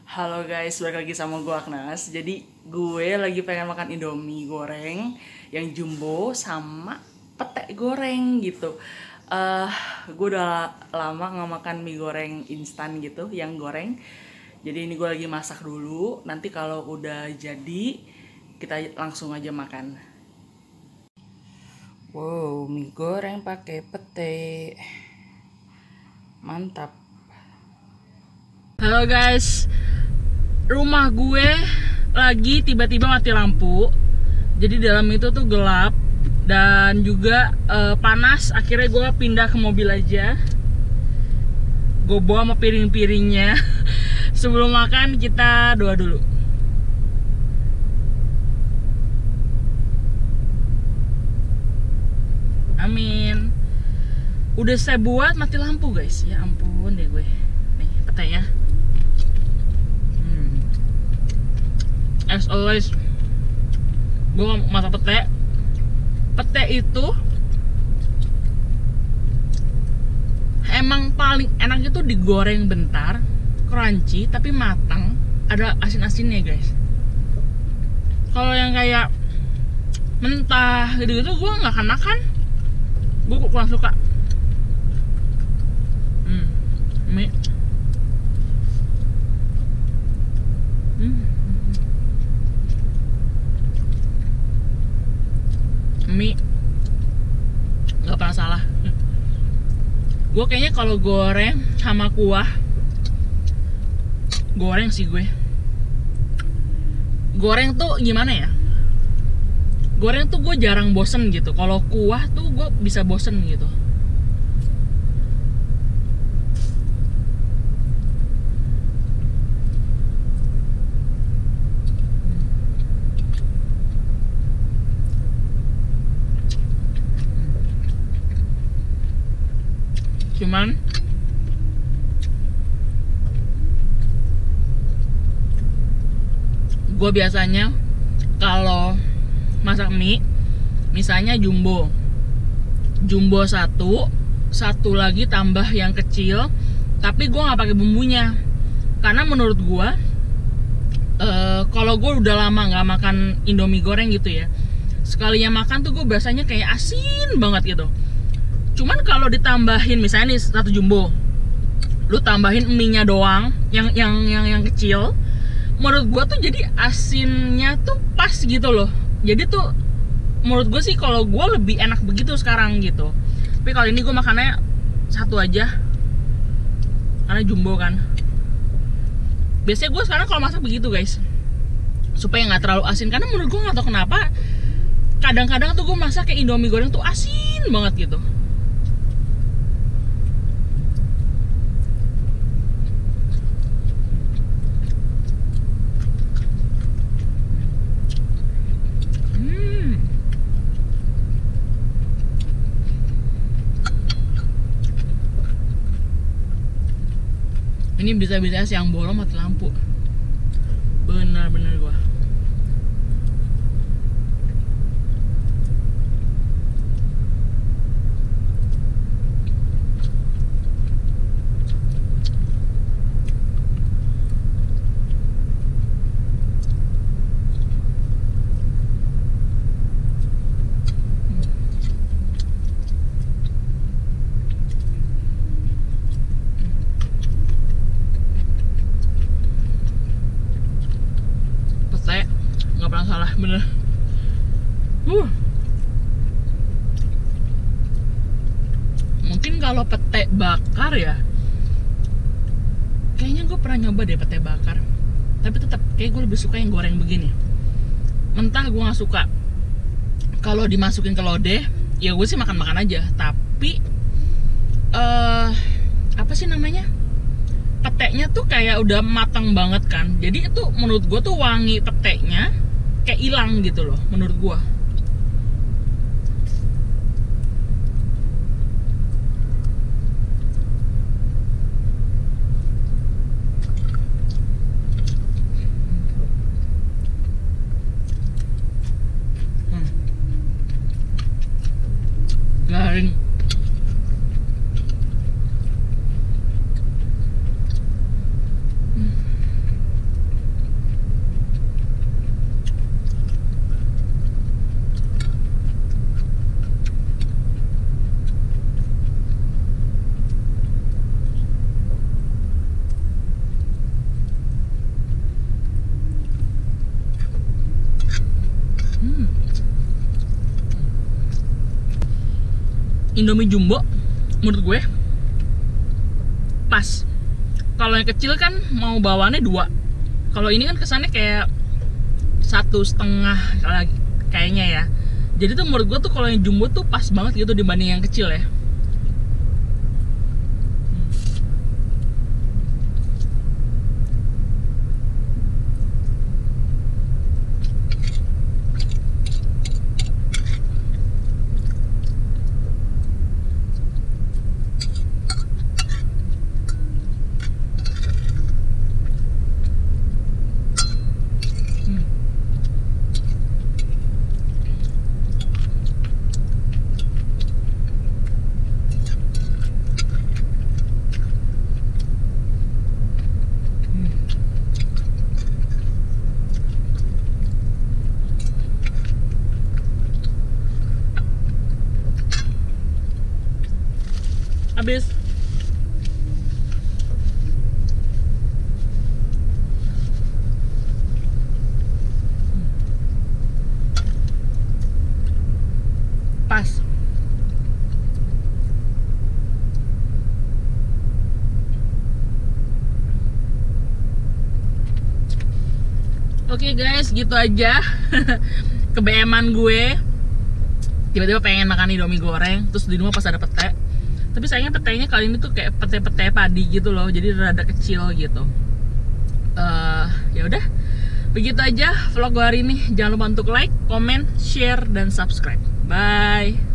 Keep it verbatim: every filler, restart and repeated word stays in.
Halo guys, balik lagi sama gue Agnes. Jadi gue lagi pengen makan Indomie goreng yang jumbo sama pete goreng gitu. Eh, gue udah lama nggak makan mie goreng instan gitu, yang goreng. Jadi ini gue lagi masak dulu. Nanti kalau udah jadi kita langsung aja makan. Wow, mie goreng pakai pete, mantap. Halo guys, rumah gue lagi tiba-tiba mati lampu. Jadi dalam itu tuh gelap dan juga uh, panas. Akhirnya gue pindah ke mobil aja. Gue bawa sama piring-piringnya. Sebelum makan kita doa dulu. Amin. Udah saya buat mati lampu guys. Ya ampun deh gue. Nih petenya. As always, gue masak pete. Pete itu emang paling enak itu digoreng bentar, crunchy tapi matang, ada asin-asinnya guys. Kalau yang kayak mentah gitu-gitu gue nggak akan makan, gue kurang suka. Hmm, mie. Hmm. Mie nggak pernah salah. Gue kayaknya kalau goreng sama kuah, goreng sih gue. Goreng tuh gimana ya? Goreng tuh gue jarang bosen gitu. Kalau kuah tuh gue bisa bosen gitu. Cuman gue biasanya kalau masak mie, misalnya jumbo jumbo satu satu lagi tambah yang kecil, tapi gue nggak pakai bumbunya karena menurut gue uh, kalau gue udah lama nggak makan Indomie goreng gitu ya, sekalinya makan tuh gue biasanya kayak asin banget gitu. Cuman kalau ditambahin misalnya nih satu jumbo, lu tambahin mie-nya doang yang yang yang yang kecil, menurut gua tuh jadi asinnya tuh pas gitu loh. Jadi tuh menurut gua sih kalau gua lebih enak begitu sekarang gitu. Tapi kalau ini gua makannya satu aja karena jumbo kan. Biasanya gua sekarang kalau masak begitu guys, supaya nggak terlalu asin, karena menurut gua nggak tahu kenapa kadang-kadang tuh gua masak kayak Indomie goreng tuh asin banget gitu. Ini bisa-bisa siang bolong mati lampu. Benar-benar gua. Salah bener. Uh. Mungkin kalau pete bakar ya, kayaknya gue pernah nyoba deh pete bakar. Tapi tetap kayak gue lebih suka yang goreng begini. Mentah gue nggak suka. Kalau dimasukin ke lodeh, ya gue sih makan-makan aja. Tapi uh, apa sih namanya? Peteknya tuh kayak udah matang banget kan. Jadi itu menurut gue tuh wangi peteknya kayak hilang gitu loh menurut gua. Hmm. Garing. Indomie jumbo menurut gue pas. Kalau yang kecil kan mau bawaannya dua. Kalau ini kan kesannya kayak satu setengah kayaknya ya. Jadi tuh menurut gue tuh kalau yang jumbo tuh pas banget gitu dibanding yang kecil ya. Habis. Pas. Oke guys, gitu aja ke B M-an gue. Tiba-tiba pengen makan Indomie goreng, terus di rumah pas ada pete. Tapi sayangnya petenya kali ini tuh kayak pete-pete padi gitu loh, jadi rada kecil gitu. Uh, ya udah, begitu aja vlog gue hari ini. Jangan lupa untuk like, comment, share, dan subscribe. Bye.